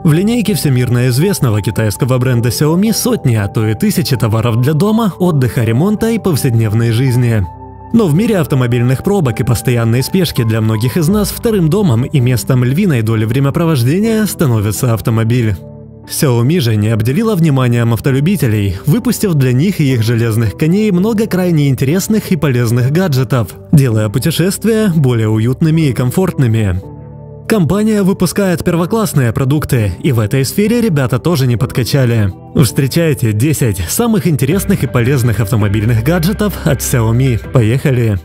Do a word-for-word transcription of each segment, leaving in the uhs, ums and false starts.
В линейке всемирно известного китайского бренда Xiaomi сотни, а то и тысячи товаров для дома, отдыха, ремонта и повседневной жизни. Но в мире автомобильных пробок и постоянной спешки для многих из нас вторым домом и местом львиной доли времяпровождения становится автомобиль. Xiaomi же не обделила вниманием автолюбителей, выпустив для них и их железных коней много крайне интересных и полезных гаджетов, делая путешествия более уютными и комфортными. Компания выпускает первоклассные продукты, и в этой сфере ребята тоже не подкачали. Встречайте десять самых интересных и полезных автомобильных гаджетов от Xiaomi. Поехали!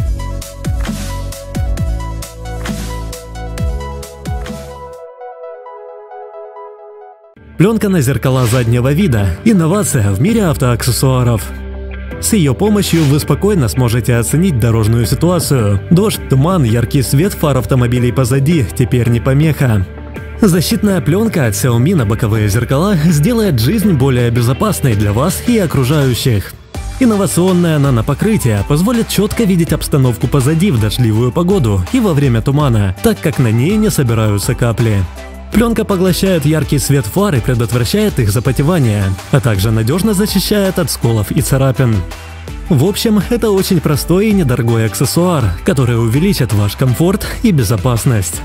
Пленка на зеркала заднего вида – инновация в мире автоаксессуаров. С ее помощью вы спокойно сможете оценить дорожную ситуацию. Дождь, туман, яркий свет фар автомобилей позади – теперь не помеха. Защитная пленка от Xiaomi на боковые зеркала сделает жизнь более безопасной для вас и окружающих. Инновационное нанопокрытие позволит четко видеть обстановку позади в дождливую погоду и во время тумана, так как на ней не собираются капли. Пленка поглощает яркий свет фар и предотвращает их запотевание, а также надежно защищает от сколов и царапин. В общем, это очень простой и недорогой аксессуар, который увеличит ваш комфорт и безопасность.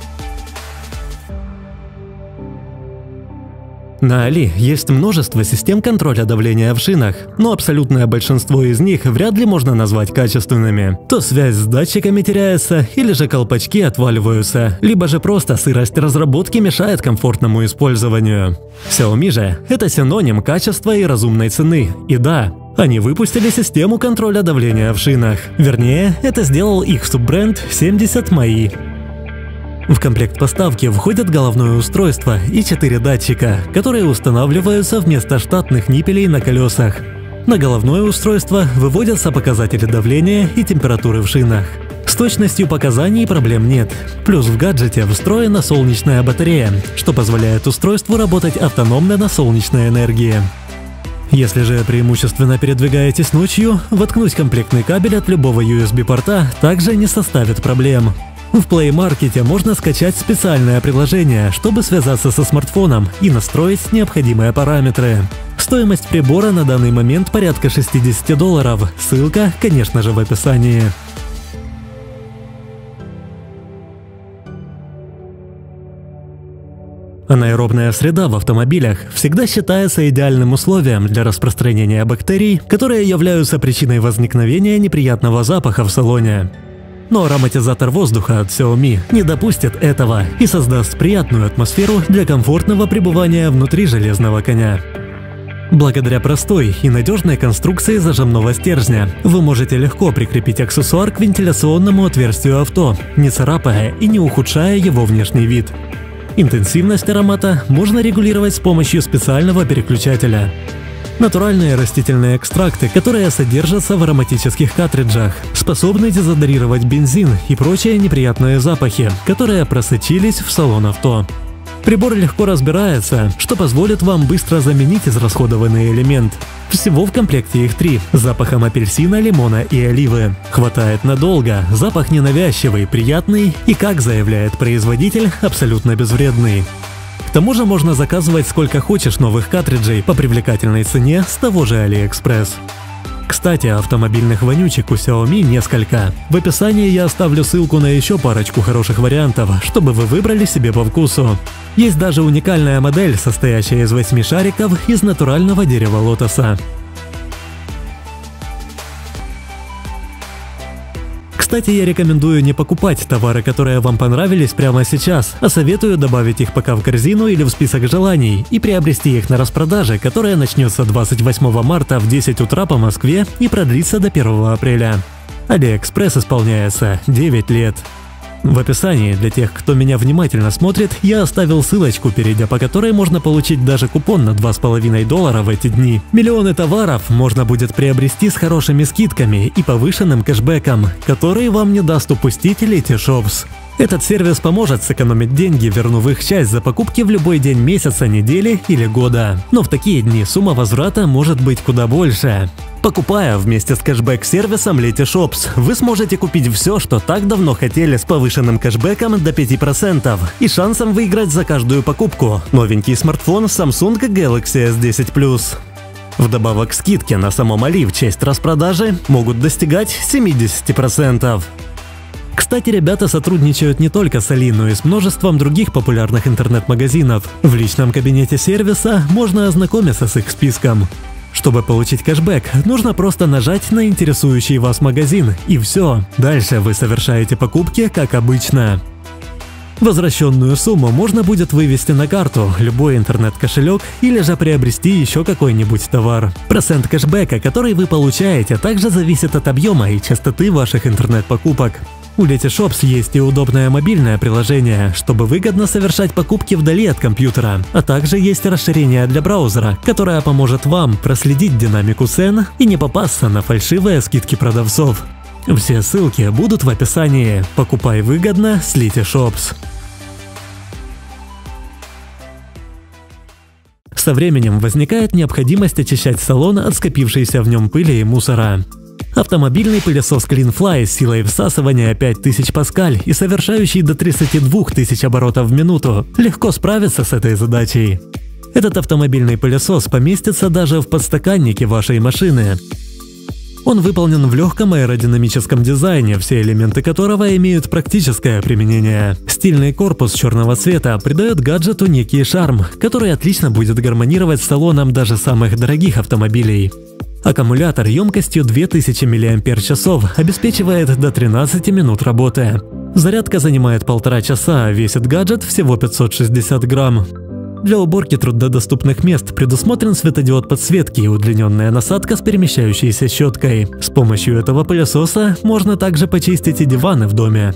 На Али есть множество систем контроля давления в шинах, но абсолютное большинство из них вряд ли можно назвать качественными. То связь с датчиками теряется, или же колпачки отваливаются, либо же просто сырость разработки мешает комфортному использованию. Xiaomi же – это синоним качества и разумной цены. И да, они выпустили систему контроля давления в шинах. Вернее, это сделал их суббренд семьдесят Mai. В комплект поставки входят головное устройство и четыре датчика, которые устанавливаются вместо штатных ниппелей на колесах. На головное устройство выводятся показатели давления и температуры в шинах. С точностью показаний проблем нет. Плюс в гаджете встроена солнечная батарея, что позволяет устройству работать автономно на солнечной энергии. Если же преимущественно передвигаетесь ночью, воткнуть комплектный кабель от любого ю эс би-порта также не составит проблем. В Play Market можно скачать специальное приложение, чтобы связаться со смартфоном и настроить необходимые параметры. Стоимость прибора на данный момент порядка шестидесяти долларов, ссылка, конечно же, в описании. Анаэробная среда в автомобилях всегда считается идеальным условием для распространения бактерий, которые являются причиной возникновения неприятного запаха в салоне. Но ароматизатор воздуха от Xiaomi не допустит этого и создаст приятную атмосферу для комфортного пребывания внутри железного коня. Благодаря простой и надежной конструкции зажимного стержня вы можете легко прикрепить аксессуар к вентиляционному отверстию авто, не царапая и не ухудшая его внешний вид. Интенсивность аромата можно регулировать с помощью специального переключателя. Натуральные растительные экстракты, которые содержатся в ароматических картриджах, способны дезодорировать бензин и прочие неприятные запахи, которые просочились в салон авто. Прибор легко разбирается, что позволит вам быстро заменить израсходованный элемент. Всего в комплекте их три – с запахом апельсина, лимона и оливы. Хватает надолго, запах ненавязчивый, приятный и, как заявляет производитель, абсолютно безвредный. К тому же можно заказывать сколько хочешь новых картриджей по привлекательной цене с того же AliExpress. Кстати, автомобильных вонючек у Xiaomi несколько. В описании я оставлю ссылку на еще парочку хороших вариантов, чтобы вы выбрали себе по вкусу. Есть даже уникальная модель, состоящая из восьми шариков из натурального дерева лотоса. Кстати, я рекомендую не покупать товары, которые вам понравились прямо сейчас, а советую добавить их пока в корзину или в список желаний и приобрести их на распродаже, которая начнется двадцать восьмого марта в десять утра по Москве и продлится до первого апреля. AliExpress исполняется девять лет. В описании для тех, кто меня внимательно смотрит, я оставил ссылочку, перейдя по которой можно получить даже купон на два с половиной доллара в эти дни. Миллионы товаров можно будет приобрести с хорошими скидками и повышенным кэшбэком, который вам не даст упустить Letyshops. Этот сервис поможет сэкономить деньги, вернув их часть за покупки в любой день месяца, недели или года. Но в такие дни сумма возврата может быть куда больше. Покупая вместе с кэшбэк-сервисом Letyshops, вы сможете купить все, что так давно хотели, с повышенным кэшбэком до пяти процентов и шансом выиграть за каждую покупку новенький смартфон Samsung Galaxy эс десять плюс. Вдобавок, скидки на самом Али в честь распродажи могут достигать семидесяти процентов. Кстати, ребята сотрудничают не только с Али, но и с множеством других популярных интернет-магазинов. В личном кабинете сервиса можно ознакомиться с их списком. Чтобы получить кэшбэк, нужно просто нажать на интересующий вас магазин, и все. Дальше вы совершаете покупки, как обычно. Возвращенную сумму можно будет вывести на карту, любой интернет-кошелек или же приобрести еще какой-нибудь товар. Процент кэшбэка, который вы получаете, также зависит от объема и частоты ваших интернет-покупок. У Letyshops есть и удобное мобильное приложение, чтобы выгодно совершать покупки вдали от компьютера, а также есть расширение для браузера, которое поможет вам проследить динамику цен и не попасться на фальшивые скидки продавцов. Все ссылки будут в описании. Покупай выгодно с Letyshops. Со временем возникает необходимость очищать салон от скопившейся в нем пыли и мусора. Автомобильный пылесос CleanFly с силой всасывания пять тысяч паскаль и совершающий до тридцати двух тысяч оборотов в минуту легко справится с этой задачей. Этот автомобильный пылесос поместится даже в подстаканнике вашей машины. Он выполнен в легком аэродинамическом дизайне, все элементы которого имеют практическое применение. Стильный корпус черного цвета придает гаджету некий шарм, который отлично будет гармонировать с салоном даже самых дорогих автомобилей. Аккумулятор емкостью две тысячи миллиампер-часов обеспечивает до тринадцати минут работы. Зарядка занимает полтора часа, а весит гаджет всего пятьсот шестьдесят грамм. Для уборки труднодоступных мест предусмотрен светодиод подсветки и удлиненная насадка с перемещающейся щеткой. С помощью этого пылесоса можно также почистить и диваны в доме.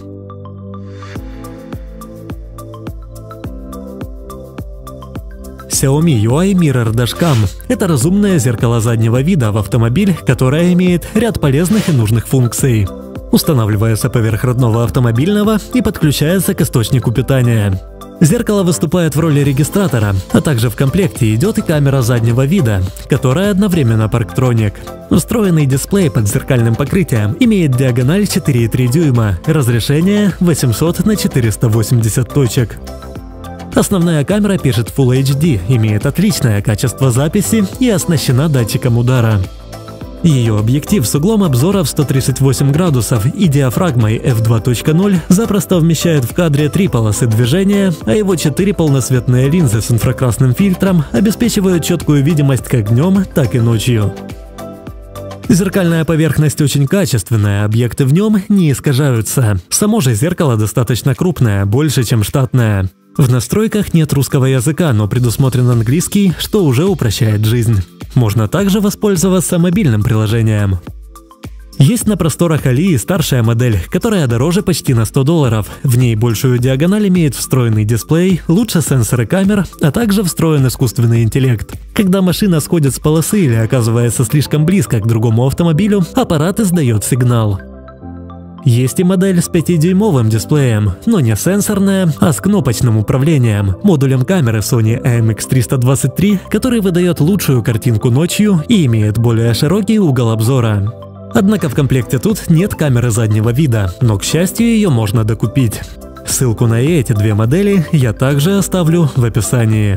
Xiaomi ю ай Mirror Dashcam – это разумное зеркало заднего вида в автомобиль, которое имеет ряд полезных и нужных функций. Устанавливается поверх родного автомобильного и подключается к источнику питания. Зеркало выступает в роли регистратора, а также в комплекте идет и камера заднего вида, которая одновременно парктроник. Встроенный дисплей под зеркальным покрытием имеет диагональ четыре и три дюйма, разрешение восемьсот на четыреста восемьдесят точек. Основная камера пишет Full эйч ди, имеет отличное качество записи и оснащена датчиком удара. Ее объектив с углом обзора в сто тридцать восемь градусов и диафрагмой эф два точка ноль запросто вмещает в кадре три полосы движения, а его четыре полноцветные линзы с инфракрасным фильтром обеспечивают четкую видимость как днем, так и ночью. Зеркальная поверхность очень качественная, объекты в нем не искажаются. Само же зеркало достаточно крупное, больше, чем штатное. В настройках нет русского языка, но предусмотрен английский, что уже упрощает жизнь. Можно также воспользоваться мобильным приложением. Есть на просторах Али и старшая модель, которая дороже почти на сто долларов. В ней большую диагональ имеет встроенный дисплей, лучше сенсоры камер, а также встроен искусственный интеллект. Когда машина сходит с полосы или оказывается слишком близко к другому автомобилю, аппарат издает сигнал. Есть и модель с пятидюймовым дисплеем, но не сенсорная, а с кнопочным управлением, модулем камеры Sony эй эм икс триста двадцать три, который выдает лучшую картинку ночью и имеет более широкий угол обзора. Однако в комплекте тут нет камеры заднего вида, но, к счастью, ее можно докупить. Ссылку на эти две модели я также оставлю в описании.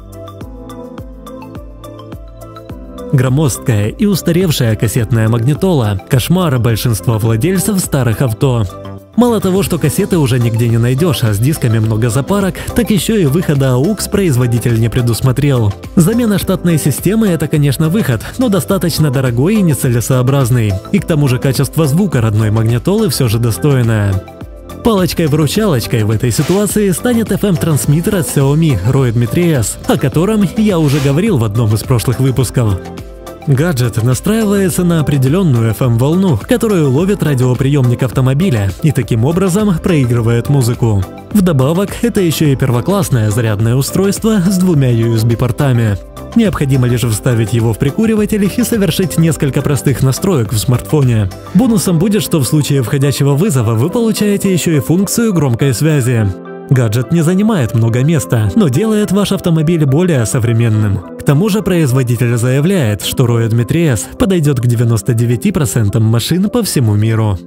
Громоздкая и устаревшая кассетная магнитола – кошмар большинства владельцев старых авто. Мало того, что кассеты уже нигде не найдешь, а с дисками много запарок, так еще и выхода эй ю экс производитель не предусмотрел. Замена штатной системы – это, конечно, выход, но достаточно дорогой и нецелесообразный. И к тому же качество звука родной магнитолы все же достойное. Палочкой-выручалочкой в этой ситуации станет эф эм-трансмиттер от Xiaomi Roidmetrias, о котором я уже говорил в одном из прошлых выпусков. Гаджет настраивается на определенную эф эм-волну, которую ловит радиоприемник автомобиля и таким образом проигрывает музыку. Вдобавок, это еще и первоклассное зарядное устройство с двумя ю эс би-портами. Необходимо лишь вставить его в прикуриватель и совершить несколько простых настроек в смартфоне. Бонусом будет, что в случае входящего вызова вы получаете еще и функцию громкой связи. Гаджет не занимает много места, но делает ваш автомобиль более современным. К тому же производитель заявляет, что Redmi три эс подойдет к девяноста девяти процентам машин по всему миру.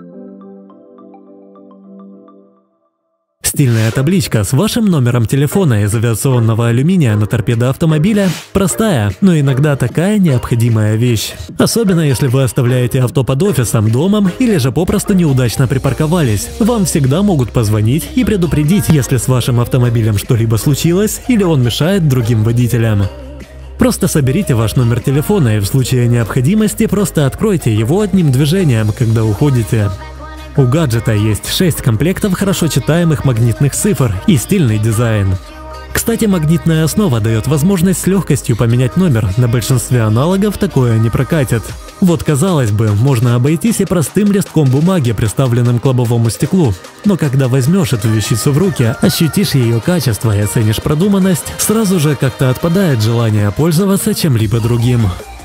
Стильная табличка с вашим номером телефона из авиационного алюминия на торпедо автомобиля – простая, но иногда такая необходимая вещь. Особенно если вы оставляете авто под офисом, домом или же попросту неудачно припарковались. Вам всегда могут позвонить и предупредить, если с вашим автомобилем что-либо случилось или он мешает другим водителям. Просто соберите ваш номер телефона и в случае необходимости просто откройте его одним движением, когда уходите. У гаджета есть шесть комплектов хорошо читаемых магнитных цифр и стильный дизайн. Кстати, магнитная основа дает возможность с легкостью поменять номер, на большинстве аналогов такое не прокатит. Вот, казалось бы, можно обойтись и простым листком бумаги, приставленным к лобовому стеклу. Но когда возьмешь эту вещицу в руки, ощутишь ее качество и оценишь продуманность, сразу же как-то отпадает желание пользоваться чем-либо другим.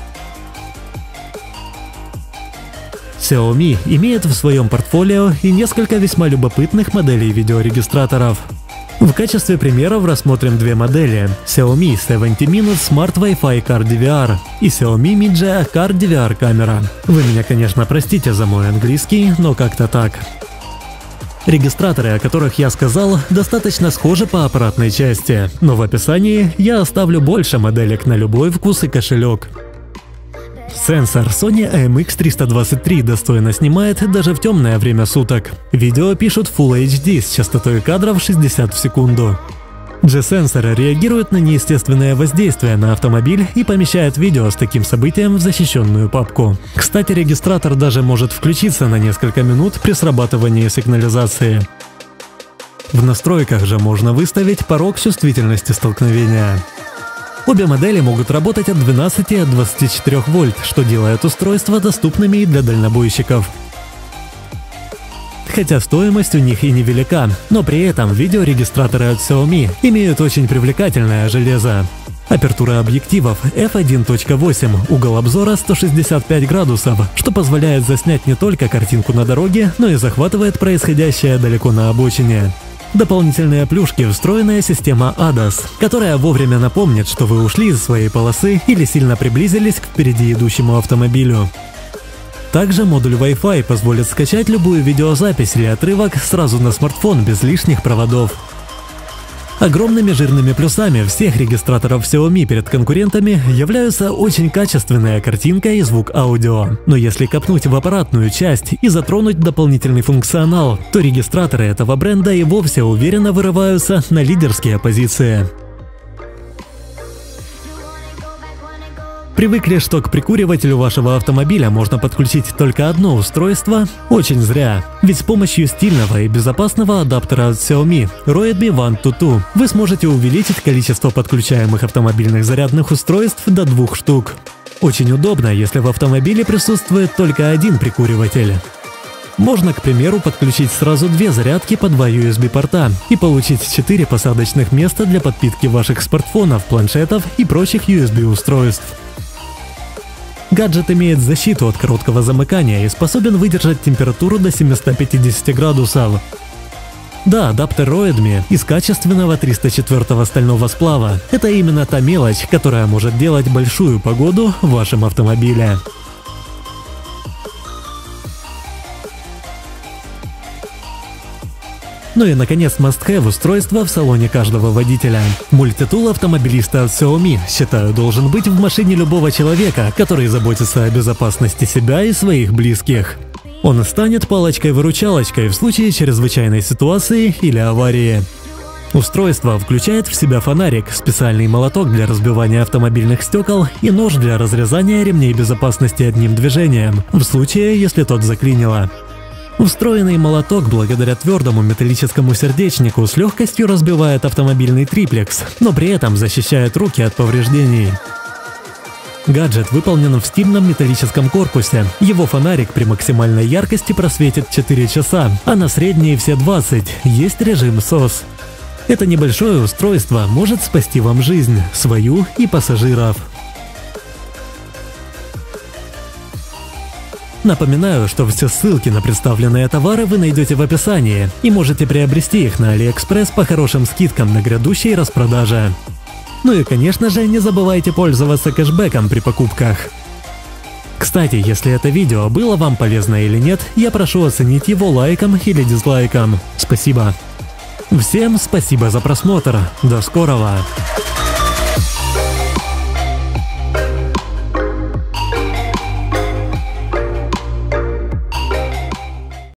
Xiaomi имеет в своем портфолио и несколько весьма любопытных моделей видеорегистраторов. В качестве примеров рассмотрим две модели – Xiaomi семьдесят Minute Smart Wi-Fi Car ди ви ар и Xiaomi Mi Jia Car ди ви ар камера. Вы меня, конечно, простите за мой английский, но как-то так. Регистраторы, о которых я сказал, достаточно схожи по аппаратной части, но в описании я оставлю больше моделек на любой вкус и кошелек. Сенсор Sony эй эм икс триста двадцать три достойно снимает даже в темное время суток. Видео пишут Full эйч ди с частотой кадров шестьдесят в секунду. G-сенсор реагирует на неестественное воздействие на автомобиль и помещает видео с таким событием в защищенную папку. Кстати, регистратор даже может включиться на несколько минут при срабатывании сигнализации. В настройках же можно выставить порог чувствительности столкновения. Обе модели могут работать от двенадцати и от двадцати четырёх вольт, что делает устройства доступными и для дальнобойщиков. Хотя стоимость у них и невелика, но при этом видеорегистраторы от Xiaomi имеют очень привлекательное железо. Апертура объективов эф один точка восемь, угол обзора сто шестьдесят пять градусов, что позволяет заснять не только картинку на дороге, но и захватывает происходящее далеко на обочине. Дополнительные плюшки – встроенная система эй ди эй эс, которая вовремя напомнит, что вы ушли из своей полосы или сильно приблизились к впереди идущему автомобилю. Также модуль Wi-Fi позволит скачать любую видеозапись или отрывок сразу на смартфон без лишних проводов. Огромными жирными плюсами всех регистраторов Xiaomi перед конкурентами являются очень качественная картинка и звук аудио. Но если копнуть в аппаратную часть и затронуть дополнительный функционал, то регистраторы этого бренда и вовсе уверенно вырываются на лидерские позиции. Привыкли, что к прикуривателю вашего автомобиля можно подключить только одно устройство? Очень зря. Ведь с помощью стильного и безопасного адаптера от Xiaomi Redmi One to Two вы сможете увеличить количество подключаемых автомобильных зарядных устройств до двух штук. Очень удобно, если в автомобиле присутствует только один прикуриватель. Можно, к примеру, подключить сразу две зарядки по два ю эс би-порта и получить четыре посадочных места для подпитки ваших смартфонов, планшетов и прочих ю эс би-устройств. Гаджет имеет защиту от короткого замыкания и способен выдержать температуру до семисот пятидесяти градусов. Да, адаптер Redmi из качественного триста четвёртого стального сплава – это именно та мелочь, которая может делать большую погоду в вашем автомобиле. Ну и наконец must-have устройство в салоне каждого водителя. Мультитул автомобилиста от Xiaomi, считаю, должен быть в машине любого человека, который заботится о безопасности себя и своих близких. Он станет палочкой-выручалочкой в случае чрезвычайной ситуации или аварии. Устройство включает в себя фонарик, специальный молоток для разбивания автомобильных стекол и нож для разрезания ремней безопасности одним движением, в случае, если тот заклинило. Встроенный молоток благодаря твердому металлическому сердечнику с легкостью разбивает автомобильный триплекс, но при этом защищает руки от повреждений. Гаджет выполнен в стильном металлическом корпусе. Его фонарик при максимальной яркости просветит четыре часа, а на средние все двадцать. Есть режим сос. Это небольшое устройство может спасти вам жизнь, свою и пассажиров. Напоминаю, что все ссылки на представленные товары вы найдете в описании и можете приобрести их на AliExpress по хорошим скидкам на грядущей распродаже. Ну и конечно же, не забывайте пользоваться кэшбэком при покупках. Кстати, если это видео было вам полезно или нет, я прошу оценить его лайком или дизлайком. Спасибо. Всем спасибо за просмотр. До скорого.